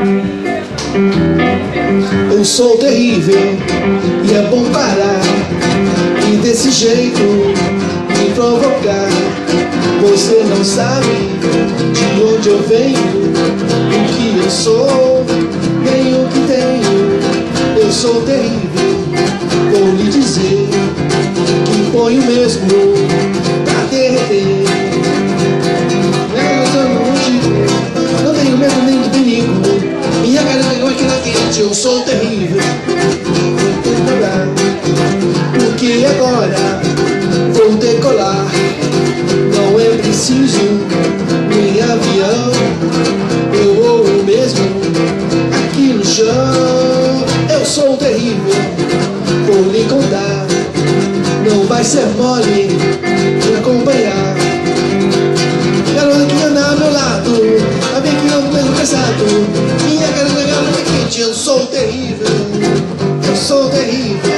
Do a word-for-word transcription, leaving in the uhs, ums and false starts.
Eu sou terrível e é bom parar e desse jeito me provocar. Você não sabe de onde eu venho, o que eu sou, nem o que tenho. Eu sou terrível, vou lhe dizer que ponho mesmo pra derreter. Não tenho medo nem de perigo, minha garganta é que na quente. Eu sou terrível, porque agora vou decolar. Não é preciso nem avião, eu vou mesmo aqui no chão. Eu sou terrível, vou lhe contar, não vai ser mole de acompanhar. Garota que anda ao meu lado, a bem que ando mesmo pesado, minha garganta é quente. Eu sou terrível, eu sou terrível,